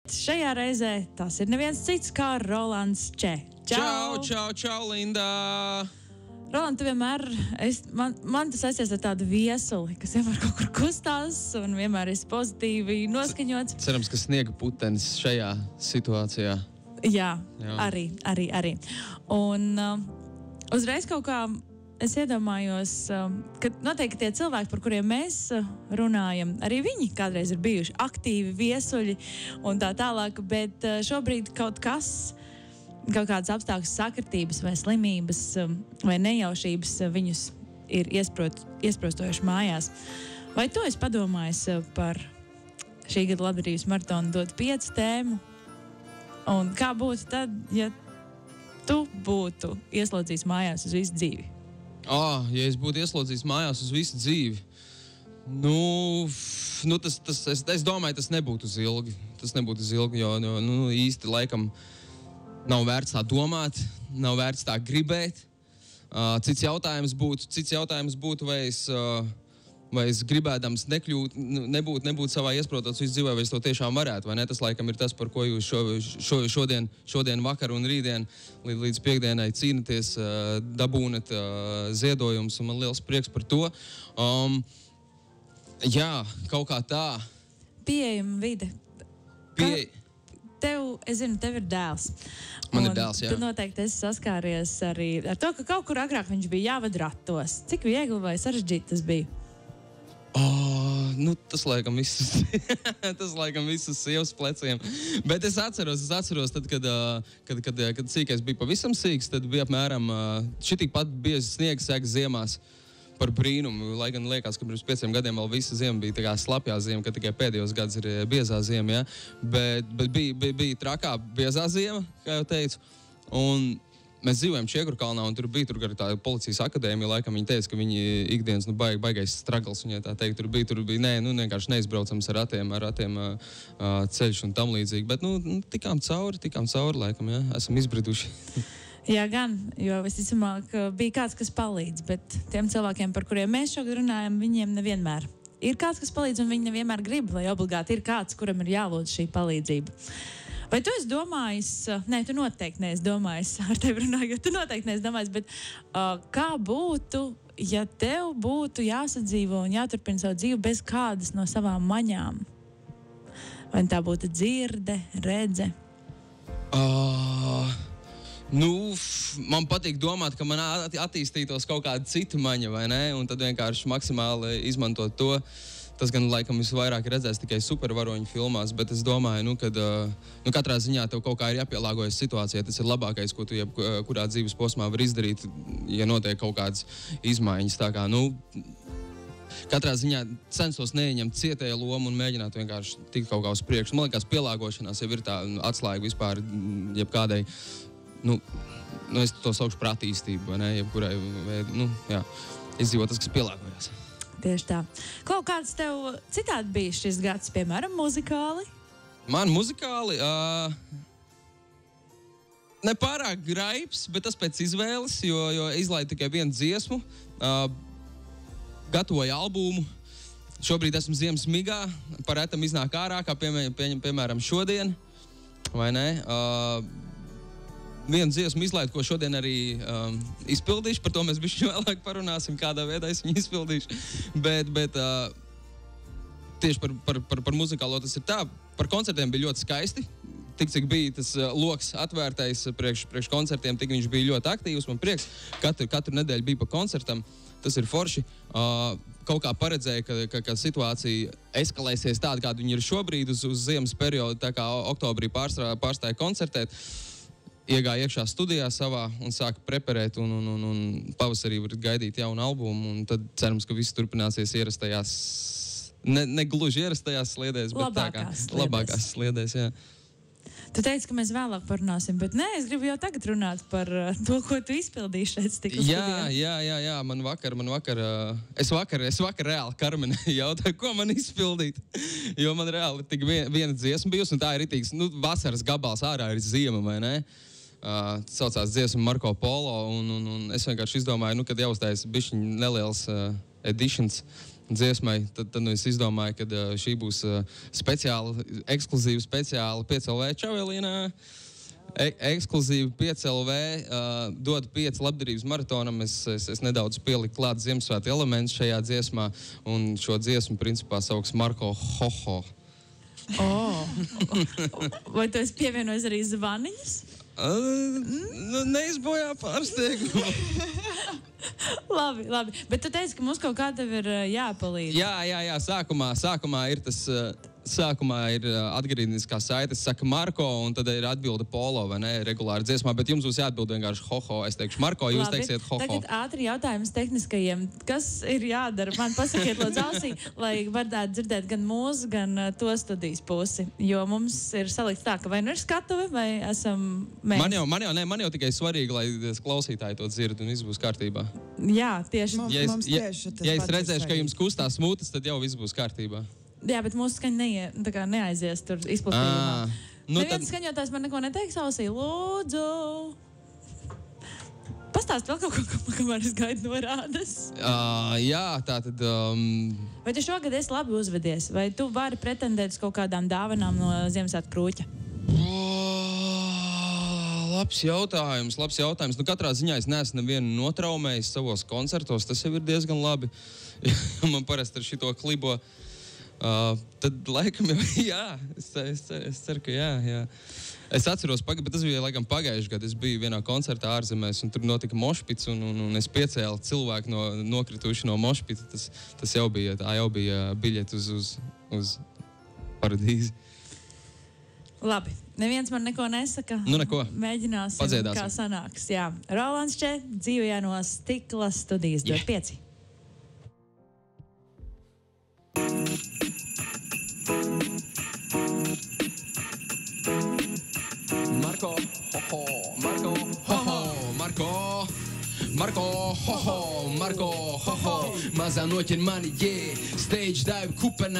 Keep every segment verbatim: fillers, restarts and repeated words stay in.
šajā reizē tas ir neviens cits kā Rolands Če. Čau, čau, čau, Linda! Roland, tu vienmēr, es, man, man tas aizies ar tādu viesuli, kas vienmēr kaut kur kustās un vienmēr ir pozitīvi noskaņots. Cerams, ka sniega putenis šajā situācijā. Jā, Jā. arī, arī, arī. Un uh, uzreiz kaut kā es iedomājos, uh, ka noteikti tie cilvēki, par kuriem mēs uh, runājam, arī viņi kādreiz ir bijuši aktīvi viesuļi un tā tālāk, bet uh, šobrīd kaut kas, kaut kādas apstākļas sakritības vai slimības um, vai nejaušības uh, viņus ir iesprot, iesprostojuši mājās. Vai tu esi padomājis uh, par šī gada labdarības maratonu dot pieci tēmu? Un kā būtu tad, ja tu būtu ieslodzīts mājās uz visu dzīvi? Ah, ja es būtu ieslodzīts mājās uz visu dzīvi, nu, nu tas, tas, es, es domāju, tas nebūtu uz ilgi. Tas nebūtu uz ilgi, jo nu, nu, īsti laikam nav vērts tā domāt, nav vērts tā gribēt. Uh, cits jautājums būtu, cits jautājums būtu, vai es... Uh, vai es gribēdams nekļūt, nebūt, nebūt savā iesprotots visu dzīvē, vai es to tiešām varētu, vai ne? Tas laikam ir tas, par ko jūs šo, šo, šodien, šodien vakar un rītdien līdz, līdz piekdienai cīnaties, dabūnat ziedojumus, un man liels prieks par to. Um, jā, kaut kā tā. Pieejama vide. Pie... Tev, es zinu, tev ir dēls. Man ir dēls, jā. Tu noteikti esi saskāries arī ar to, ka kaut kur agrāk viņš bija jāved ratos. Cik viegli vai sarežģīti tas bija? Oh, nu, tas laikam visus, tas laikam visus sievas pleciem. Bet es atceros, es atceros, tad, kad, kad, kad, kad sīkais bija pavisam sīks, tad bija apmēram šitik pat biezi sniegs sēks ziemās par brīnumu. Lai gan liekas, ka pirms pieciem gadiem vēl visa ziema bija tā kā slapjā ziema, ka tikai pēdējos gadus ir biezā ziema, ja? Bet, bet bija, bija, bija trakā biezā ziema, kā jau teicu. Un mēs dzīvojam Čiekurkalnā, un tur bija tur tā policijas akadēmija, laikam viņi teica, ka viņi ikdienas, nu, baig, baigais stragls, viņai tā teikt, tur bija, tur bija, nē, nu, vienkārši neizbraucams ar ratiem, ar ratiem uh, ceļš un tam līdzīgi, bet, nu, tikām cauri, tikām cauri, laikam, jā, esam izbriduši. Jā, gan, jo visticamāk bija kāds, kas palīdz, bet tiem cilvēkiem, par kuriem mēs šogad runājam, viņiem nevienmēr ir kāds, kas palīdz, un viņi nevienmēr grib, lai obligāti ir kāds, kuram ir jālūdz šī palīdzība. Vai tu esi domājis, nē, tu noteikti neesi domājis, ar tevi runājot, tu noteikti neesi domājis, bet uh, kā būtu, ja tev būtu jāsadzīvo un jāturpina savu dzīvi bez kādas no savām maņām? Vai tā būtu dzirde, redze? Uh, nu, man patīk domāt, ka man attīstītos kaut kāda cita maņa, vai ne? Un tad vienkārši maksimāli izmantot to. Tas gan laikam visvairāk ir redzēts tikai supervaroņu filmās, bet es domāju, nu, kad nu, katrā ziņā tev kaut kā ir jāpielāgojas situācijai. Tas ir labākais, ko tu jebkurā dzīves posmā var izdarīt, ja notiek kaut kādas izmaiņas. Tā kā, nu, katrā ziņā censos neieņemt cietēju lomu un mēģināt vienkārši tikt kaut kā uz priekšu. Man liekas, pielāgošanās jau ir tā atslēga vispār jebkādai, nu, nu es to saukšu par attīstību, vai ne, jebkurai, nu, jā, izdzīvot tas, kas pielāgojas. Tieši tā. Kaut kāds tev citādi bija šis gads, piemēram, muzikāli? Man muzikāli uh, nepārāk graips, bet tas pēc izvēles, jo, jo izlaidu tikai vienu dziesmu, uh, gatavoju albumu. Šobrīd esmu ziemas migā, parētam iznāk ārā, kā piemēram, pie, piemēram šodien, vai ne? Uh, Vienu dziesmu izlaidu, ko šodien arī um, izpildīšu, par to mēs bišķi vēlāk parunāsim, kādā veidā es viņu izpildīšu. Bet, bet uh, tieši par, par, par, par muzikālo tas ir tā, par koncertiem bija ļoti skaisti. Tik, cik bija tas uh, loks atvērtais priekš, priekš koncertiem, tik viņš bija ļoti aktīvs. Man prieks, katru, katru nedēļu bija pa koncertam. Tas ir forši. Uh, kaut kā paredzēja, ka, ka, ka situācija eskalēsies tāda, kāda viņa ir šobrīd uz, uz ziemas periodu, tā kā oktobrī pārstrā, pārstāja koncertēt. Iegāja iekšā studijā savā un sāka preparēt, un, un, un, un pavasarī var gaidīt jaunu albumu, un tad cerams, ka viss turpināsies ierastajās, ne, ne gluži ierastajās sliedēs, bet labākās tā kā sliedēs. labākās sliedēs, jā. Tu teici, ka mēs vēlāk parunāsim, bet nē, es gribu jau tagad runāt par uh, to, ko tu izpildīji šeit stikla jā, studijā. jā, jā, jā, man vakar, man vakar, uh, es vakar, es vakar reāli Karmenē jautāju, ko man izpildīt, jo man reāli tik vien, viena dziesma bijusi, un tā ir ritīgs, nu, vasaras gabals ārā ir ziema, vai ne? Uh, saucās dziesma Marko Polo, un, un, un es vienkārši izdomāju, nu, kad jāuztais bišķiņ neliels uh, editions, dziesmai. Tad, tad nu es izdomāju, ka uh, šī būs uh, speciāla, ekskluzīva speciāla pieci L V. Čau, Elīna! E ekskluzīvi pieci L V, uh, dod pieci labdarības maratonam. Es, es, es nedaudz pieliku klāt Ziemassvētku elementus šajā dziesmā, un šo dziesmu principā sauks Marko Hoho. Oh. Vai tu esi pievienojis arī zvaniņus? Uh, nu, neizbojā pārsteigumu. Labi, labi. Bet tu teici, ka mums kaut kā tev ir jāpalīdz. Jā, jā, jā. Sākumā, sākumā ir tas... Uh, Sākumā ir atgriezniskā saite, es saku Marko, un tad ir atbilde Polo, vai ne, regulāri dziesmā, bet jums būs jāatbild vienkārši Hoho. Es teikšu Marko, jūs Labi. Teiksiet Hoho. Tagad ātri jautājums tehniskajiem. Kas ir jādara? Man pasakiet lūdzu ausī, lai varētu dzirdēt gan mūsu, gan uh, to studijas pusi. Jo mums ir salikts tā, ka vai nu ir skatuve, vai esam mēs. Man jau, man jau, ne, man jau tikai svarīgi, lai klausītāji to dzird un viss būs kārtībā. Jā, tieši. Mums, Ja es, mums ja, tieši tas ja es pats ir redzēšu, ka svarīgi. jums kustās mutes, tad jau viss būs kārtībā. Jā, bet mūsu skaņa neie, tā kā neaizies tur izplatījumā. Nu, Neviens tad... skaņotājs man neko neteiks ausī. Lūdzu! Pastāst vēl kaut ko, kamēr es gaidu norādes. Uh, jā, tā tad... Um... Vai tu šogad esi labi uzvedies? Vai tu vari pretendēt uz kaut kādām dāvanām no Ziemassvētku krūķa? Oh, labs jautājums, labs jautājums. Nu, katrā ziņā es neesmu nevienu notraumējis savos koncertos. Tas jau ir diezgan labi. Man parasti ar šito klibo. Uh, tad laikam jau, jā, es, es, es ceru, ka jā, jā. Es atceros, bet tas bija laikam pagājuši gadu. Es biju vienā koncertā ārzemēs, un tur notika mošpits, un, un, un es piecēlu cilvēku no, nokrituši no mošpita. Tas, tas jau bija, tā jau bija biļeti uz, uz, uz paradīzi. Labi, neviens man neko nesaka. Nu, neko. Mēģināsim, Padziedāsim. kā sanāks. Jā, Rolands Če, dzīvojā no Stikla studijas. Yeah. Dod pieci. Marko, hoho, Marko, hoho, Marko, Marko, hoho, Marko, hoho, mazā noķer mani, yeah, stage dive kupenā.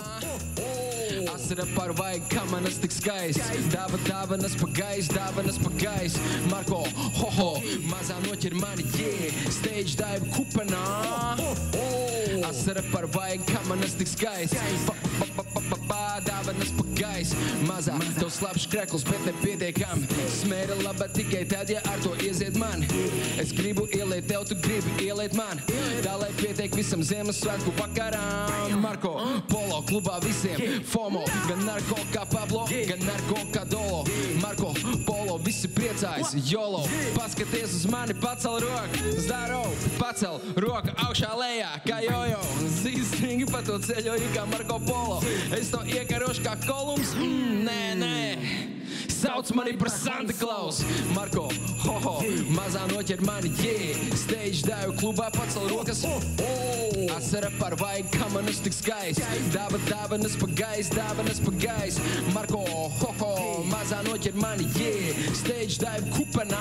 Asara par vajag, kā manas tik skaists. Dāva dāvanas pa gais, dāvanas pa gais. Marko, hoho, mazā noķer mani, yeah, stage dive kupenā. Asara par vajag, kā manas tik skaists. Pa, pa, pa, pa, pa, pa, dāvanas pa gais. Mazā, tev slapš krekls, bet nepietiekami. Smēra laba tikai tad, ja ar to iziet mani. Es gribu ielēt tev, tu gribi ielēt mani. Tā, lai pietiek visam Ziemassvētku vakarām. Marko, Polo klubā visiem FOMO. Gan narko kā Pablo, gan narko kā Dolo. Marko, Polo, visi priecājas, YOLO. Paskaties uz mani, pacel roku. Zdaro, pacel roku augšā lejā, kā jojo. Zīstīgi pa to ceļoju, kā Marko Polo. Es to iekarošu kā Kolums, mm, nē, nē. Sauc mani par Santa Claus. Marko, hoho, mazā noķer mani, yeah. Stage dive klubā pacel rokas. Asara par vajag, kā manas tik skaists. Dāva dāvanas pa gais, dāvanas pa gais. Marko, hoho, mazā noķer mani, yeah. Stage dive kupenā.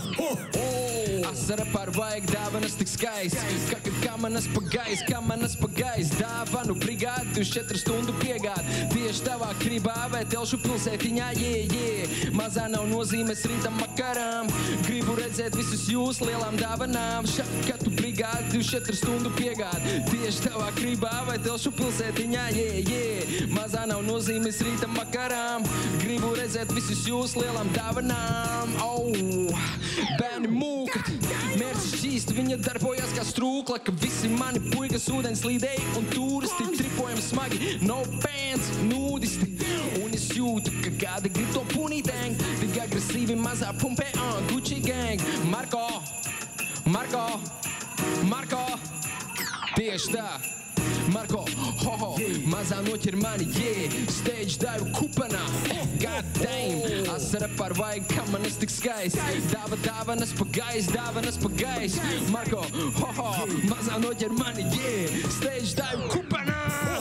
Asara par vajag, dāvanas tik skaists. Kā, kā manas pa gais, kā manas pa gais. Dāvanu brigādi, divdesmit četru stundu piegādi. Tieši tavā kribā vai telšu pilsētiņā, yeah, yeah. Mazā nav nozīmes rītam makarām. Gribu redzēt visus jūs lielām dāvanām. Šakatu brigādi, divdesmit četru stundu piegādi. Tieši tavā kribā vai telšu pilsētiņā, yeah, yeah. Mazā nav nozīmes rītam makarām. Gribu redzēt visus jūs lielām dāvanām. Oh, bērni mūkat, mērķis šķīst, viņa darbojas kā strūkla. Ka visi mani puikas ūdens līdēji un turisti tripojam smagi. No pants, nudisti. Un es jūtu, ka kādi grib to punītēng. Tik agresīvi mazā pumpē, uh, Gucci gang. Marko, Marko, Marko, tieši tā. Marko, hoho, mazā noķer mani, yeah. Stage dive kupenā, god damn. Asara par vajag, kā manas tik skaists. Dāva dāvanas pa gais, dāvanas pa gais. Marko, hoho, mazā noķer mani, yeah. Stage dive kupenā.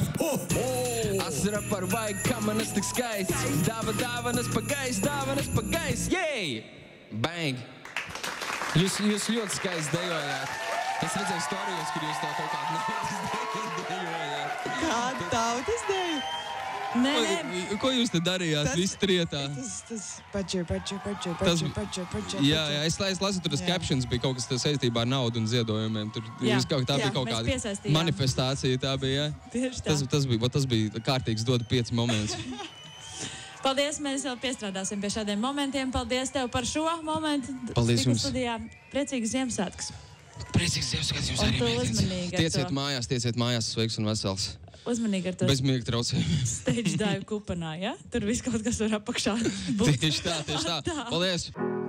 Asara par vajag, kā manas tik skaists. Dāva dāvanas pa gais, dāvanas pa gais, yeah. Bang. Jūs, jūs ļoti skaisti dejojāt. Es redzēju storijos, kur jūs tā kaut kādu naudas dejojāt. Kādu tautas deju? Nē, nē. Ko jūs te darījāt? Tas, visi trietā. Tas, tas, pačur, pačur, pačur, pačur, pačur, pačur. Jā, jā, es, es lasu, tur tas captions bija kaut kas saistībā ar naudu un ziedojumiem. Tur, jā, kaut, tā jā, bija kaut kāda manifestācija, tā bija, jā. Tieši tā. Tas, tas, bija, tas bija kārtīgs dodu pieci moments. Paldies, mēs vēl piestrādāsim pie šādiem momentiem. Paldies tev par šo momentu. Paldies jums. Studijā. Priecīgs Ziemassvētkus. Priecīgs Ziemassvētkus jums arī. Uzmanīgi. Tieciet mājās, tieciet mājās, sveiks un vesels. Uzmanīgi ar to. Bez miega traucējumiem. Stage dive kupanā, ja? Tur viss kaut kas var apakšā. Tieši tā, tieši tā. Paldies!